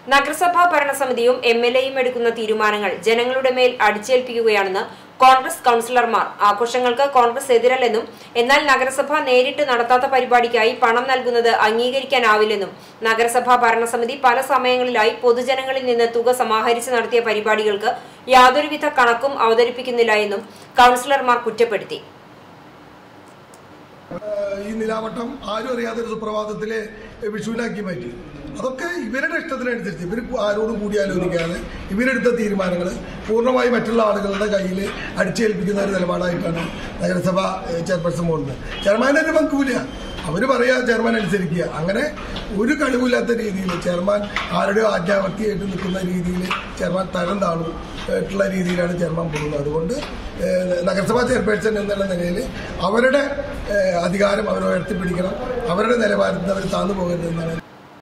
നഗരസഭാ ഭരണസമിതിയും എംഎൽഎയും എടുക്കുന്ന തീരുമാനങ്ങൾ ജനങ്ങളുടെ മേൽ അടിച്ചേൽപ്പിക്കുകയാണെന്ന് കോൺഗ്രസ് കൗൺസിലർമാർ. ആഘോഷങ്ങൾക്ക് കോൺഗ്രസ് എതിരല്ലെന്നും എന്നാൽ നഗരസഭ നേരിട്ട് നടത്താത്ത പരിപാടിക്കായി പണം നൽകുന്നത് അംഗീകരിക്കാനാവില്ലെന്നും നഗരസഭാ ഭരണസമിതി പല സമയങ്ങളിലായി പൊതുജനങ്ങളിൽ നിന്ന് തുക സമാഹരിച്ച് നടത്തിയ പരിപാടികൾക്ക് യാതൊരുവിധ കണക്കും അവതരിപ്പിക്കുന്നില്ല എന്നും കൗൺസിലർമാർ കുറ്റപ്പെടുത്തി. ഈ നിലാവട്ടം ആരും അറിയാത്തൊരു സുപ്രഭാതത്തിലെ വിഷുവിനാക്കി മാറ്റി. അതൊക്കെ ഇവരുടെ ഇഷ്ടത്തിനനുസരിച്ച് ഇവർ ആരോടും കൂടി ആലോചിക്കാതെ ഇവരെടുത്ത തീരുമാനങ്ങൾ പൂർണ്ണമായി മറ്റുള്ള ആളുകളുടെ കയ്യിൽ അടിച്ചേൽപ്പിക്കുന്ന ഒരു നിലപാടായിട്ടാണ് നഗരസഭ ചെയർപേഴ്സൺ പോകുന്നത്. ചെയർമാനൊരു പങ്കുമില്ല, അവർ പറയാ ചെയർമാൻ അനുസരിക്കുക. അങ്ങനെ ഒരു കഴിവില്ലാത്ത രീതിയിൽ ചെയർമാൻ ആരുടെയോ ആജ്ഞാവർത്തിയായിട്ട് നിൽക്കുന്ന രീതിയിൽ ചെയർമാൻ തരം താണുള്ള രീതിയിലാണ് ചെയർമാൻ പോകുന്നത്. അതുകൊണ്ട് നഗരസഭാ ചെയർപേഴ്സൺ എന്നുള്ള നിലയിൽ അവരുടെ അധികാരം അവർ ഉയർത്തിപ്പിടിക്കണം, അവരുടെ നിലവാരത്തിൽ അവർ താന്നു പോകരുതെന്നാണ്.